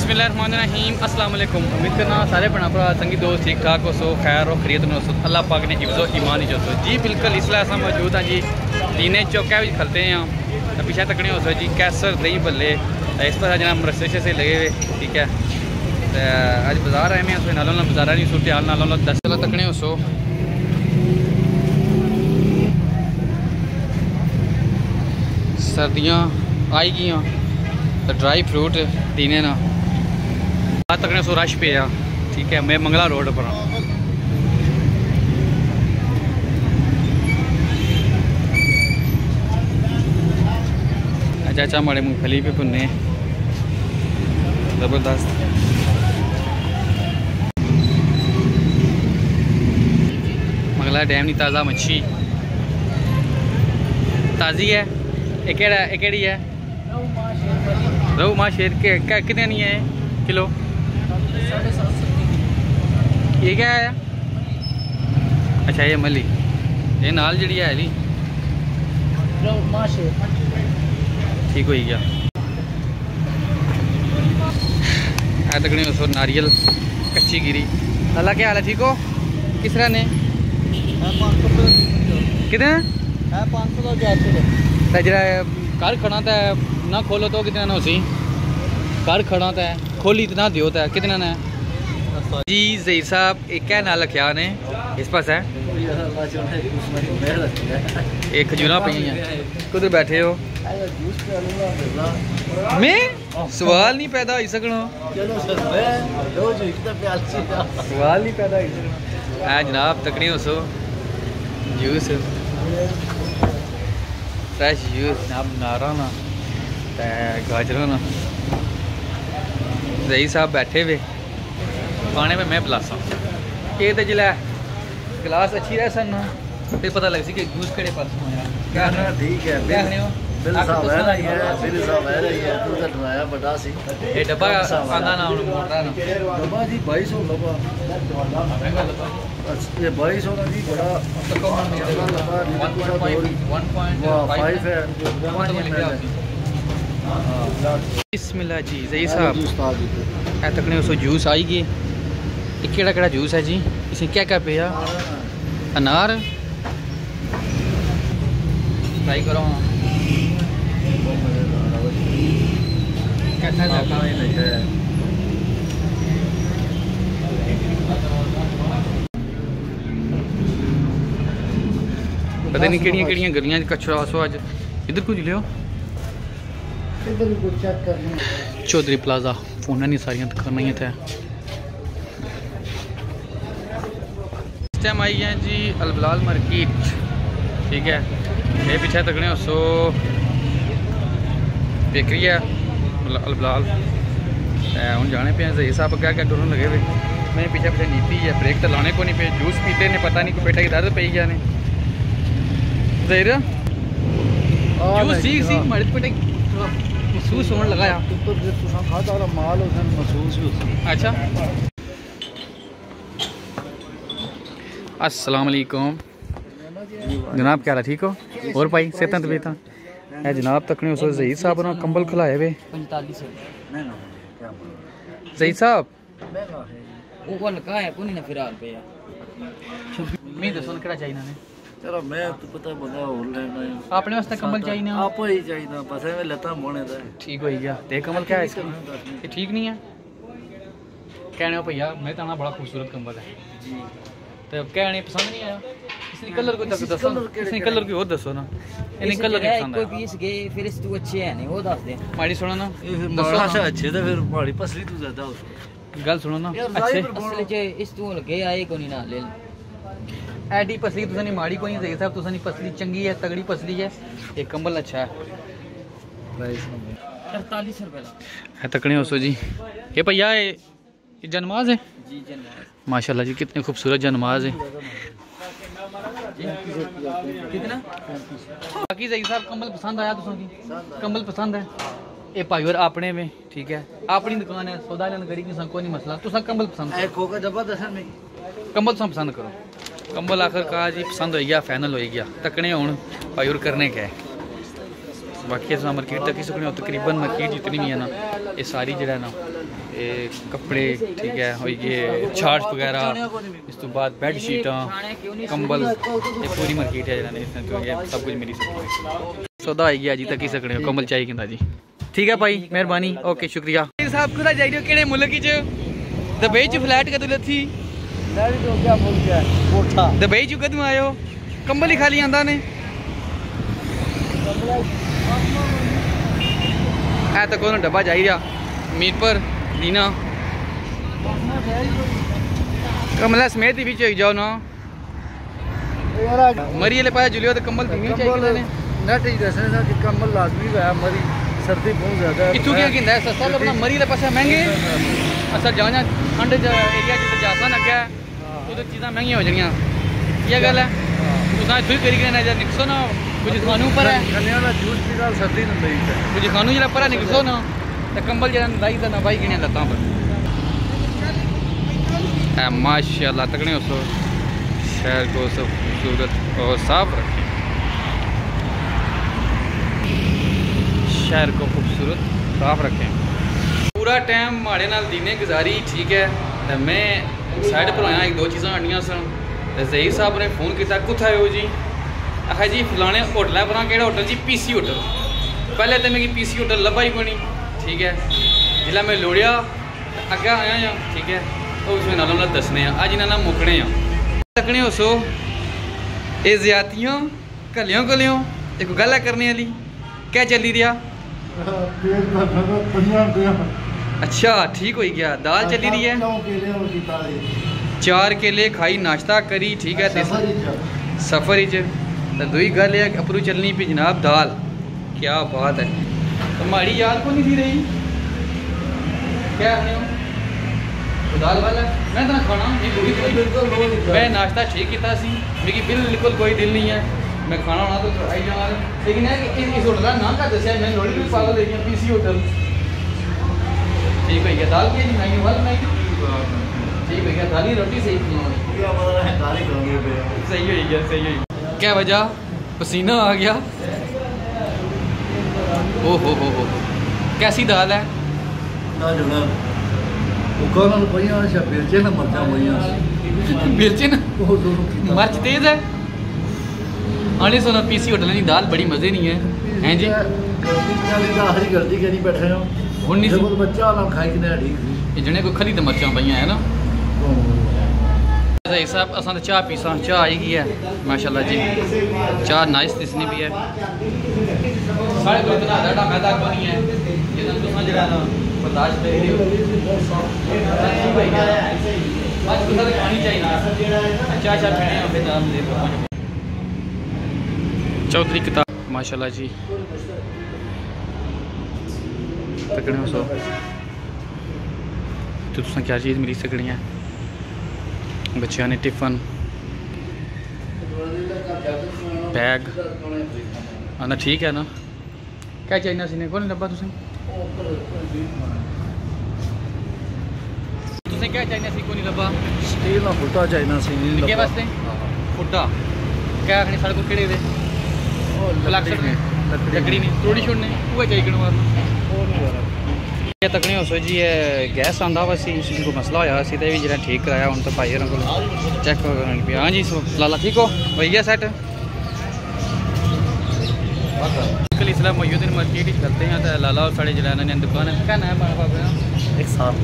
बिस्मिल्लाहिर्रहमानिर्रहीम अस्सलाम वालेकुम। उम्मीद करना सारे भैन भरा संगी दोस्त ठीक ठाक हो सो खैर हो खरीद में हो अल्लाह पाक ने हिफ्ज़ो ईमान ही हो जी बिल्कुल इसलिए अस मौजूद हाँ जी दीने चौका भी खलते हैं पीछे तकने हो सो जी कैसर दही भल्ले इस पर जनाब रस्ते से लगे हुए ठीक है। अज बाजार आए हैं नालों बाजारा नहीं सूरत हाल नालों दस तकने हो सो सर्दियाँ आई गई तो ड्राई फ्रूट दीने ना तकने सो रश पे ठीक है। मैं मंगला रोड पर चाचा माड़े मूंगफली पे भुन्ने जबरदस्त। मंगला डैम की ताज़ा मच्छी ताज़ी है। एक है रहू माँ शेर के कितने नहीं है किलो ये क्या है? अच्छा ये मली ये नाल जी है ली ठीक हो गया। तकनी सो नारियल कच्ची गिरी अल्लाह क्या हाल है ठीक हो किस तरह ने कितने जरा घर खड़ा था ना खोलो तो कितना ना उसी घर खड़ा था खोली इतना दियो था कितना ना जी जही साहब एक क्या ना लख्या ने इस पास है एक खजूरा पे कुछ बैठे हो मैं सवाल नहीं पैदा हो सकना सवाल नहीं पैदा हो सकना जनाब तकनी हो सो जूस फ्रेश जूस जनाब नारा ना गाजरों ना जही साहब बैठे हुए खाने में मैं पिलासा ये तो जिला गिलास अच्छी रह सन फिर पता लग सी कि जूस केड़े पास क्या ठीक है बिल साहब है ना बिल साहब है ये तू तो डराया बड़ा सी ये डब्बा आंदा ना मोटा ना डब्बा जी 2200 लबा महंगा लबा ये 2200 का जी बड़ा 1.5 है बिस्मिल्लाह जी जही साहब ए तकने सो जूस आई गए केड़ा केड़ा जूस है जी इसे क्या क्या पिया अनार ट्राई करो कैसा पता नहीं केड़ियां गलियां कचरा सो अज इधर कुछ लियो चौधरी प्लाजा फोन नहीं सारियां करना ही थे। इस टाइम आई हैं जी अलबलाल मार्केट ठीक है। ये पीछे तकने सो बेकरी है अलबलाल हूँ जाने पे ये सब क्या क्या डरन लगे हुए मैं पीछे पीछे नीति है ब्रेक तो लाने को नहीं पे जूस पीते ने पता नहीं कोई बेटा की दर्द पे गया ने जूस सी मर्द पेटे महसूस होने लगाया माल महसूस अच्छा। अस्सलाम वालेकुम जनाब क्या हाल ठीक हो और भाई सेहत तबीयत है जनाब तकने उस जहीद साहब ना कंबल खिलाए वे 45 जहीद साहब चलो मैं तो पता बंदा और लेना है अपने वास्ते कंबल चाहिए ना आप ही चाहिए बस मैं लता मोने दा ठीक हो गया ते कंबल क्या है इसका ये ठीक नहीं है कहने हो भैया मैं तो बड़ा खूबसूरत कंबल है जी तो कहने पसंद नहीं आया इसने कलर को तक दसो इसने कलर की और दसो ना इन्हें कलर नहीं पसंद कोई पीस गए फिर इस तू अच्छे है नहीं वो दस दे माड़ी सुनो ना दसो अच्छे तो फिर माड़ी पसली तू ज्यादा उसको गल सुनो ना अच्छे असली जे इस तू लगे आए को नहीं ना ले एडी पसली तुसा नहीं माड़ी को नहीं सही साहब तुसा नहीं पसली चंगी है तगड़ी पसली है ये कंबल अच्छा है 48 रुपए है तकने हो सो जी ये भैया ये जनमाज है जी जनमाज माशाल्लाह जी कितने खूबसूरत जनमाज है कितना बाकी सही साहब कंबल पसंद आया तुसा की कंबल पसंद है ये भाई और अपने में ठीक है अपनी दुकान है सौदा लेन गड़ी की कोई नहीं मसला तुसा कंबल पसंद कंबल तुसा पसंद करो कंबल आखिरकार जी पसंद हो गया फाइनल हो गया तकने हूँ भाई और करने का है बाकी मार्केट तक ही सकने तकरीबन मार्केट जितनी भी है ना ये सारी जो है ना कपड़े ठीक है, और ये छाछ वगैरह, इस तो बाद बेड शीटा, कंबल, ये पूरी मार्केट है जरा इसमें, तो ये सब कुछ मिली सकता है। सौदा आई गया जी तक ही सकने कंबल चाहिए कि जी। ठीक है भाई, मेहरबानी, ओके शुक्रिया साहब। कुदा जाइए केड़े मुल्क च दुबई च फ्लैट कदूं लथी? दुबई च कदूं आयो? कंबल ही खाली आंदा ने है तो कौन डब्बा चाहिए मीरपुर दीना कमला समेत ही बीच जाओ ना मरी वाले पास जुलियो तो कंबल चाहिए ने नेट ही दसने ना कि कंबल लाजमी है, मरी सर्दी बहुत ज्यादा है। इथू क्या किंदा है सस्ता अपना मरी वाले पास महंगे असर जाना ठंड एरिया च जासा लग्या तो चीज़ां महंगी हो जानियां, ये गल है तुसा इथू ही करी ना निकसो ना कुछ खानू पर है जूस की गल सर्दी नहीं लई है कुछ खानू जरा पर निकसो ना तो कंबल जरा लाई दा ना भाई गिने लत्तां पर है माशाल्लाह तकने उसो शहर को सब खूबसूरत और साफ रखें, शहर को खूबसूरत साफ रखें। पूरा टाइम माड़े नाल दीने गुजारी ठीक है, तो मैं साइड पर आया एक दो चीज़ां आनियां सन, तो ज़हीर साहब ने फ़ोन किया कुत्थे आयो जी, आखा जी फलाने होटल पर केड़ा होटल जी PC होटल। पहले तो मिगी PC होटल लब्भा ही कोनी ठीक है, जिला मैं लोड़िया अग्गे आया ठीक है, तो उसमें नाल दसने अज इन्होंने मुकने तकने उसो ये ज्यादतियां कलियों कलियों एक गल करने वाली क्या चली रहा? अच्छा ठीक हो गया, दाल चली रही है, 4 केले खाई नाश्ता करी ठीक है, सफर ही तो दुई गल है अपरू चलनी भी जनाब दाल, क्या बात है। तो हमारी याद को नहीं थी रही क्या तो दाल वाला मैं तो खाना मैं नाश्ता ठीक किया सी, मेरी बिल्कुल कोई दिल नहीं है मैं खाना होना तो आई जाना, लेकिन है कि इस होटल का नाम क्या दसिया मैं लोड़ी भी पागल देखी PC होटल। ठीक है दाल की बनाई वाल बनाई ठीक है, दाली रोटी सही सही हो गया सही हो। क्या वजह पसीना आ गया? ओ हो कैसी दाल है? मर्च तेज है आने सुनो PC होटल की दाल बड़ी मजे नहीं है हैं जी जने को खली तो मर्चा पाइया है ना साहब असा तो चाह पीसा चाह आई गई है माशाल्लाह जी, चाह नाइस दिसनी भी है साढ़े कोई इतना मैदा को नहीं है बर्दाश्त खानी चाहिए। चौधरी किताब माशाल्लाह जी तकड़े सो तो तुसें क्या चीज़ मिली सकनी है, बच्चों ने टिफन बैग आना ठीक है ना, क्या चाहिए सी कौन लब्भा तुसें क्या चाहिए सी कोई लब्भा? स्टील का फुट्टा चाहिए सी निक्के वास्ते फुट्टा क्या आखने साढ़े को केड़े दे लकड़ी नहीं थोड़ी छोड़ने वो चाहिए तकने हो सो जी गैस आंदा वा सी को मसला होया सी ते भी जरा ठीक कराया हूँ तो भाई को चेक करने पे। हाँ जी लाला ठीक हो भैया सेट कल इसलिए मोयुद्दीन मार्केट ही चलते हैं तो लाला और साढ़े जलाना ने दुकान है क्या नाम है बाबा? एक साल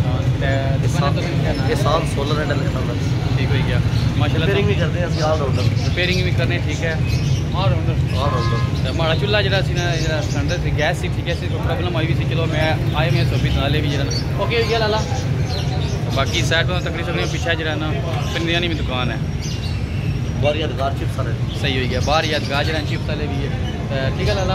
ये साल 16 रेड लिखा हुआ ठीक हो गया माशाल्लाह। रिपेयरिंग भी करते हैं ऑल राउंडर, रिपेयरिंग भी करने ठीक है ऑल राउंडर। हमारा चूल्हा जरा सी ना जरा सिलेंडर से गैस सी ठीक है कोई प्रॉब्लम आई भी सी, चलो मैं आए मैं सोफी नाले भी जरा ओके हो गया लाला। बाकी साइड पर तकरीबन पीछे जरा ना बिरयानी में दुकान है बाहर यादगार चिप्स वाले सही हो गया, बाहर यादगार जरा चिप्स वाले भी है ठीक है लाला।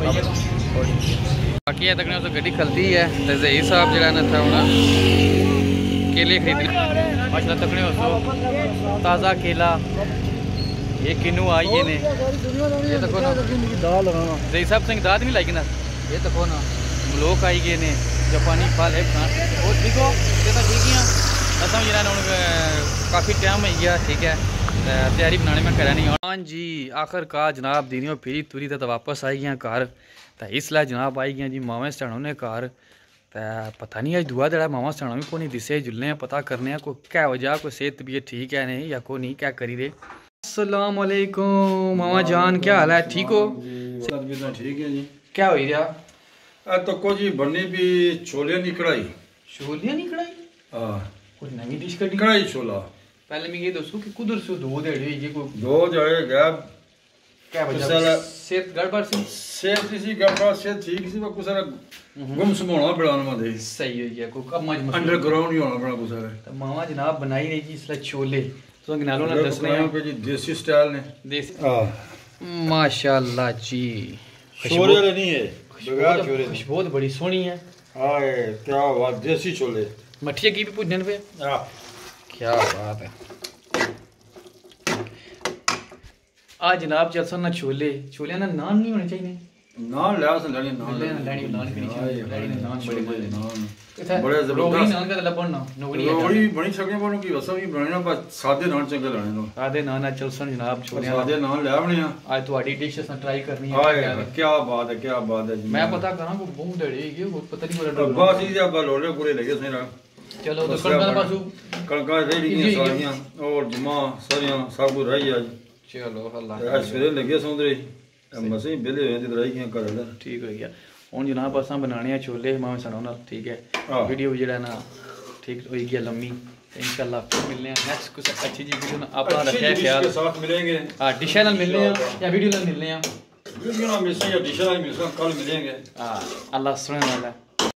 बाकी है तक तो गड्डी खलती है तो ज़हीर साहब जरा ना था होना केले खरीदने माशाल्लाह तकने हो ताज़ा केला ये किनू आई ये ने ये तको ना ज़हीर साहब सिंह दाद नहीं लाई ना ये तको ना लोग आई गए ने जापानी फल है खान वो ठीक हो ये तो ठीक ही असम जरा काफ़ी टाइम हो गया ठीक है तैयारी बनाने में करा नहीं। हाँ जी आखिरकार जनाब दीनियों फिरी तुरी तो वापस आई गया घर तो इसलिए जनाब आई गया जी मावें स्टैंड घर पता नहीं अज दुआ दड़ा मामा सना भी को नहीं दिसे जुलने पता करने को क्या वजह कोई सेहत तबीयत ठीक है नहीं या को नहीं क्या करी दे। अस्सलाम वालेकुम मामा जान, क्या हाल है? ठीक हो? ठीक है जी। क्या हो रहा? तो कुछ बननी भी छोले नहीं कढ़ाई। छोलियां नहीं कढ़ाई? हाँ, कुछ नवी डिश कढ़ी? कढ़ाई छोला। पहले मैं ये दसो कि कुदर से दो देड़े ये को दो जड़े गया क्या वजह? सेहत गड़बड़ सी? सेहत इसी गड़बड़, सेहत ठीक सी, कुछ सारा गुमसुम होना बनाने में दे। सही हो गया, को कब मज अंडरग्राउंड ही होना बड़ा कुछ सारा। तो मामा जनाब बनाई रही जी इसलिए छोले तो गिनालो ना दसने हैं पे जी देसी स्टाइल ने। देसी हां माशाल्लाह जी। छोले वाले नहीं है, बगैर छोले। खुशबू बड़ी सोहनी है। हाय क्या बात, देसी छोले। मठिया की भी पूछने पे। हां क्या बात है। आज जनाब चलसन ना छोले ना नान नहीं होने चाहिए। नान लिया से लड़ी नान नान भी नहीं चाहिए। नान बड़े नान बड़े जबरदस्त नान का लबन ना नौकरी रोड़ी बनी सके पर की वसा भी बनाना, पर सादे नान चंगे लाने नो। सादे नान चलसन जनाब छोले सादे नान ले आवने। आज तुम्हारी डिश अस ट्राई करनी है। हाय क्या बात है, क्या बात है जी। मैं पता करा को बूम दड़े ये पता नहीं बोला बस ही अब लोड़े पूरे लगे सेरा। चलो तो कणका पासू कणका रेडी की सारियां और जमा सारियां सब कुछ रही आज। चलो अल्लाह आज सवेरे लगे सौंदरे मसे बेले होए ते रही की कर ले। ठीक हो गया। हुन जनाब असा बनाने हैं छोले मां सनाओ ना, ठीक है। वीडियो जेड़ा ना ठीक हो गया लम्मी। इंशाल्लाह फिर मिलने हैं नेक्स्ट कुछ अच्छी चीज वीडियो ना। अपना रखिए ख्याल के साथ मिलेंगे। हां डिश नाल मिलने हैं या वीडियो नाल मिलने हैं? वीडियो नाल मिलसे या डिश नाल मिलसे, कल मिलेंगे। हां अल्लाह सुने वाला।